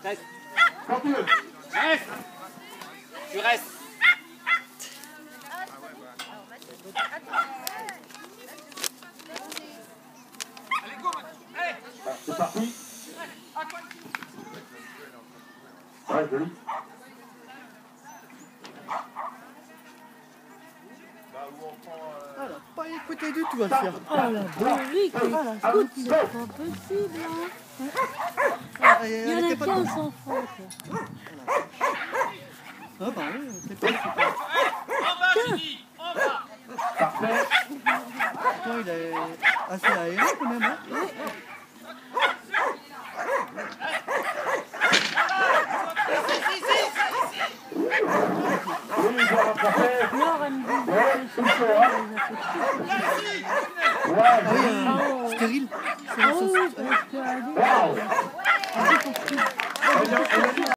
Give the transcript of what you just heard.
Reste. Continue. Reste. Tu restes. Allez, go, allez. C'est parti. Ouais, joli. Alors, pas écouter du tout à le faire. Oh la bourrique, écoute, c'est pas possible. Hein. Il Il y en a 15 sans faute. Ah bah oui, c'est pas super. On va, Gigi, on va. Parfait. Toi, il est assez aéré quand même. Hein. Oui, je vais rattraper. Laure, elle me dit Ouais, que il faut, hein. Ah Ouais, oui, stérile. C'est ah la oui, sauce. parce que Wow. elle dit